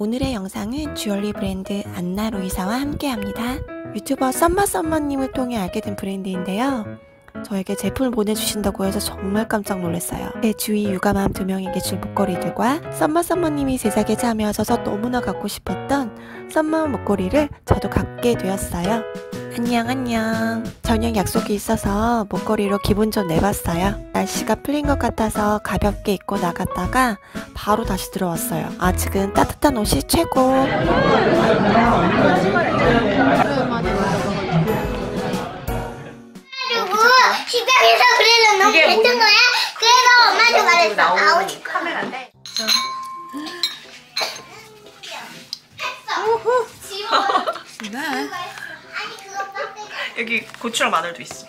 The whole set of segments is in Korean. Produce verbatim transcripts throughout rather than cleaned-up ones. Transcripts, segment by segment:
오늘의 영상은 주얼리 브랜드 안나 로이사와 함께합니다. 유튜버 썸머썸머님을 통해 알게 된 브랜드인데요. 저에게 제품을 보내주신다고 해서 정말 깜짝 놀랐어요. 제 주위 육아맘 두 명에게 줄 목걸이들과 썸머썸머님이 제작에 참여하셔서 너무나 갖고 싶었던 썸머 목걸이를 저도 갖게 되었어요. 안녕 안녕. 저녁 약속이 있어서 목걸이로 기분 좀 내봤어요. 날씨가 풀린 것 같아서 가볍게 입고 나갔다가 바로 다시 들어왔어요. 아직은 따뜻한 옷이 최고. 식당에서 그래서 너무 뱉은 거야? 그래서 엄마한테 말했어. 아우 카메라인데. 했어. 지워. 네. 아니 그거 빡대. 여기 고추랑 마늘도 있어.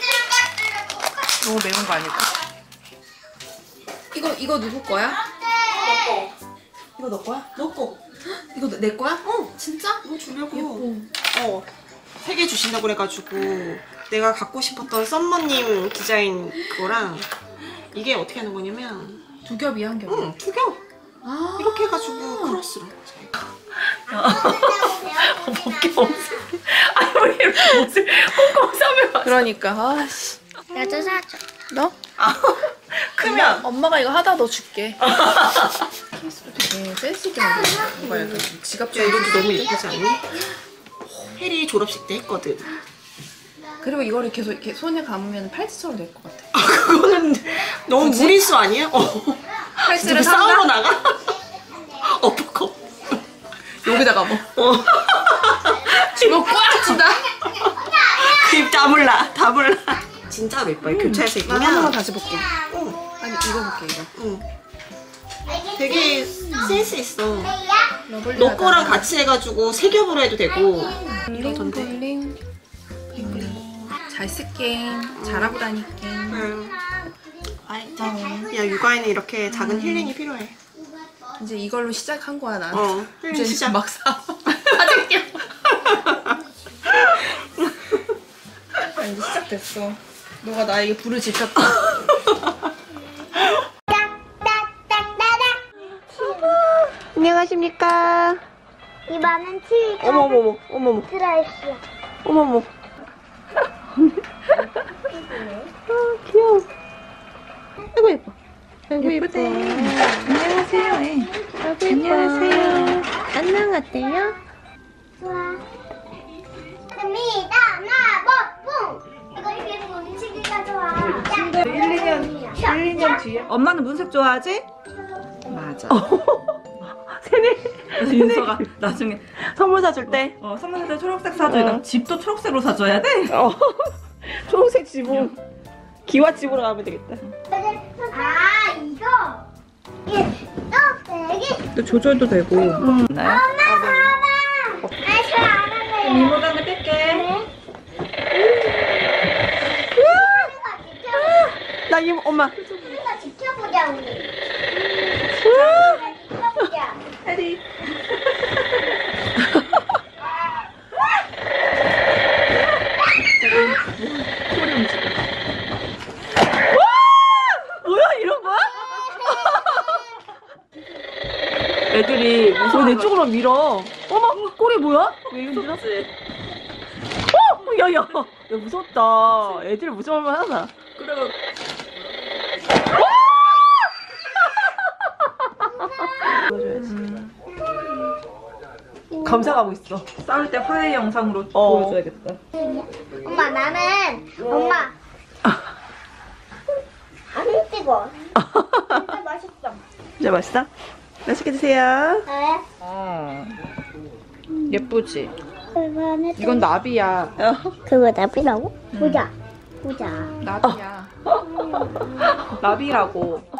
너무 매운 거 아닐까? 이거 이거 누구 거야? 네. 이거 너 거야? 너 거. 이거 내 거야? 어. 진짜? 이거 주려고. 예뻐. 어. 세 개 주신다고 그래가지고 내가 갖고 싶었던 썸머님 디자인 그거랑 이게 어떻게 하는 거냐면 두 겹이야, 한 겹? 응, 두 겹. 아 이렇게 해가지고 크로스로. 먹기 없어. 아니 왜 이렇게 옷을 꼼꼼 싸면 그러니까 아씨. 나도 사줘. 너? 아, 크면 엄마가 이거 하다 너 줄게. 케이스도 되게 센스 있게 만들었어. 뭔가 약간 지갑 야, 이것도 너무 예쁘지 않니? 해리 졸업식 때 했거든. 그리고 이거를 계속 이렇게 손에 감으면 팔찌처럼 될 것 같아. 아, 그거는 너무 굳이? 무리수 아니야? 어. 팔찌를 싸우러 산다? 나가? 어퍼컷. 여기다가 뭐 어. 주먹 꽉 쥐다. 입 다물라, 다물라. 진짜로 예뻐요. 교차해서 난 하나만 입으면. 다시 볼게. 어. 아니 이거 볼게 이거. 응. 되게 센스 있어. 러블리하다. 너 거랑 같이 해가지고 세 겹으로 해도 되고. 이러던데. 볼링. 잘 쓸게. 잘하고 다닐게. 응. 야, 육아에는 이렇게 작은 힐링이 필요해. 이제 이걸로 시작한 거야 난. 어, 힐링 이제 시작. 막 사. 사줄게. 아, 이제 시작됐어. 너가 나에게 불을 지폈다. 안녕하십니까. 이번엔 치즈가 어머머머, 어머머, 들어있어. 어머머. 아, 귀여워. 아이고, 예뻐. 아이고, 예쁘대. 안녕하세요. 네. 아이고, 안녕하세요. 안녕 어때요? 좋아. 금이다 마법뿡. 이거 이렇게 음식이가 좋아. 일, 이 년, 일, 이 년 뒤에. 엄마는 무색 좋아하지? 맞아. 세네. 윤서가 나중에 선물 사줄 때. 어, 선물 때 초록색 사줘야 돼. 어. 집도 초록색으로 사줘야 돼? 어. 초록색 지붕. 기와 집으로 가면 되겠다. 아 이거. 이게 떡배기. 또 조절도 되고. 음. 나요? 엄마 봐봐. 아저 안 할래요. 이모당에 뺄게. 나 이모, 엄마. 우리가 지켜보자 우리. 지켜보자. 해리. 소리 움직여. 뭐야, 이런 거야? 애들이 어, 내 쪽으로 밀어. 어머, 꼬리 뭐야? 왜 이러지? 어, 야, 야. 야, 무섭다. 애들 무서울만 하나. 그래. 감상하고 있어. 싸울 때 화해 영상으로 어. 보여줘야겠다. 엄마 나는 엄마 안 찍어. 진짜 맛있어. 진짜 맛있어? 맛있게 드세요. 네. 아, 예쁘지? 이건 이건 나비야. 그거 나비라고? 보자. 보자. 나비야. 나비라고.